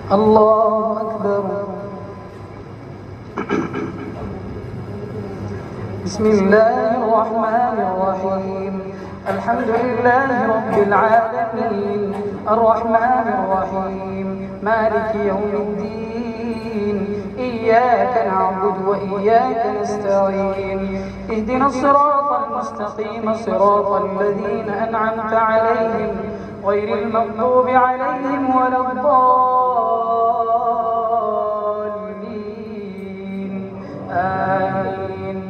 الله أكبر. بسم الله الرحمن الرحيم. الحمد لله رب العالمين الرحمن الرحيم مالك يوم الدين إياك نعبد وإياك نستعين اهدنا الصراط المستقيم صراط الذين أنعمت عليهم غير المغضوب عليهم ولا الضالين آمين.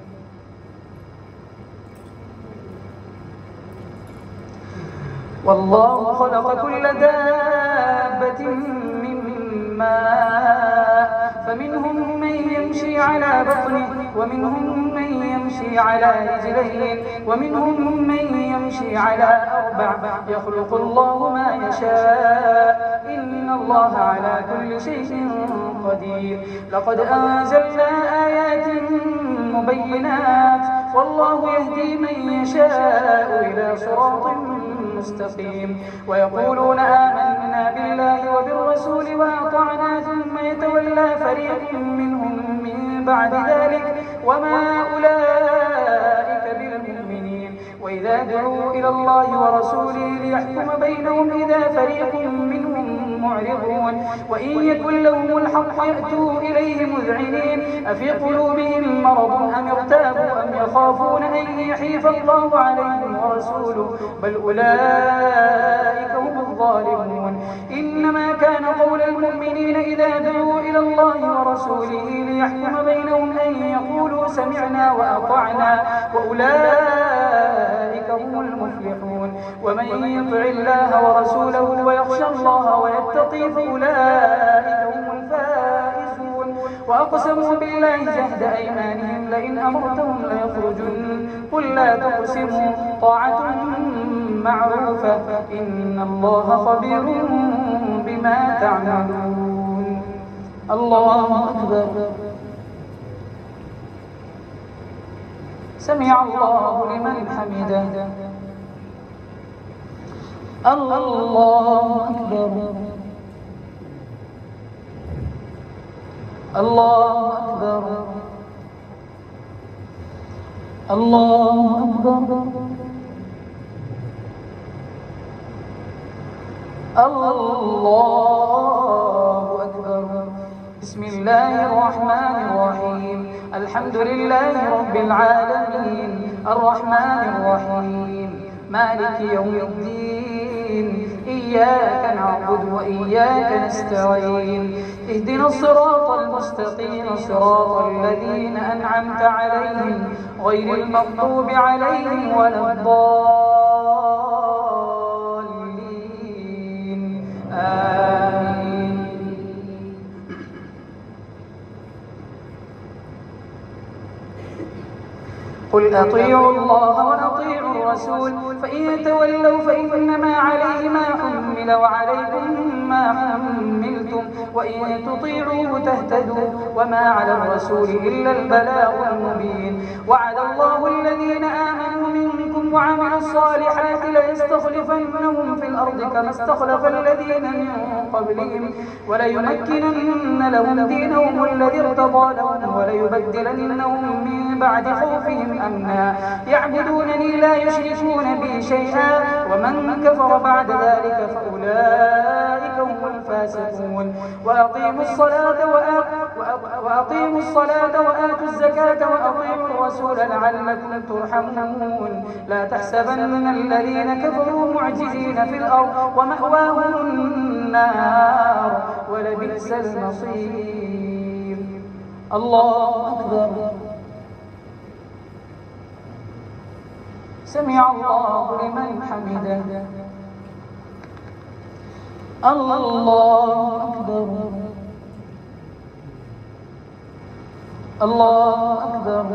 والله خلق كل دابة من ماء فمنهم من يمشي على بطنه ومنهم من يمشي على رجلين ومنهم من يمشي على أربع يخلق الله ما يشاء إن الله على كل شيء قدير. لقد أنزلنا آيات مبينات والله يهدي من يشاء إلى صراط مستقيم. ويقولون آمنا بالله وبالرسول وأطعنا ثم يتولى فريق منهم من بعد ذلك وما أولئك بالمؤمنين. وإذا دعوا إلى الله ورسوله ليحكم بينهم إذا فريق منهم معرضون وإن يكن لهم الحق يأتوا إليه مذعنين أفي قلوبهم مرض أم ارتابوا أم يخافون أن يحيف الله عليهم ورسوله بل أولئك هم الظالمون. إنما كان قول المؤمنين إذا دعوا إلى الله ورسوله ليحكم بينهم أن يقولوا سمعنا وأطعنا وأولئك هم المفلحون. ومن يطع الله ورسوله ويخشى الله ويتقي فأولئك هم الفائزون. وأقسموا بالله جهد أيمانهم لئن أمرتهم ليخرجن قل لا تقسموا طاعة معروفة إن الله خبير بما تعملون. الله أكبر. سمع الله لمن حمده. الله أكبر. الله أكبر. الله أكبر. الله أكبر. بسم الله الرحمن الرحيم. الحمد لله رب العالمين الرحمن الرحيم مالك يوم الدين إياك نعبد وإياك نستعين اهدنا الصراط المستقيم صراط الذين أنعمت عليهم غير المغضوب عليهم ولا الضالين آمين. قل أطيعوا الله وأطيعوا الرسول فإن تولوا فإنما عليه ما حمل وعليكم ما حملتم وإن تطيعوه تهتدوا وما على الرسول إلا البلاغ المبين. وعد الله الذين آمنوا منكم وعملوا الصالحات ليستخلفنهم في الأرض كما استخلف الذين من قبلهم وليمكنن لهم دينهم الذي ارتضى لهم وليبدلنهم من بعد خوفهم أمنا يعبدونني لا يشركون بي شيئا ومن كفر بعد ذلك فأولئك هم الفاسقون. وأقيموا الصلاة وآتوا الزكاة وأطيعوا الرسول لعلكم ترحمون. لا تحسبن الذين كفروا معجزين في الأرض ومأواهم النار ولبئس المصير. الله أكبر. سمع الله لمن حمده. الله أكبر. الله أكبر.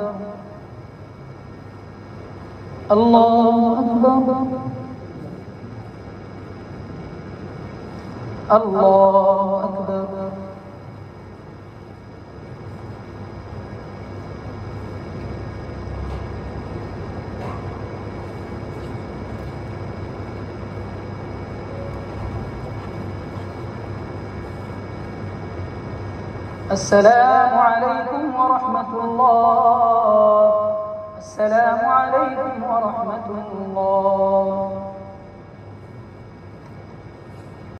الله أكبر. الله أكبر. السلام عليكم ورحمة الله. السلام عليكم ورحمة الله.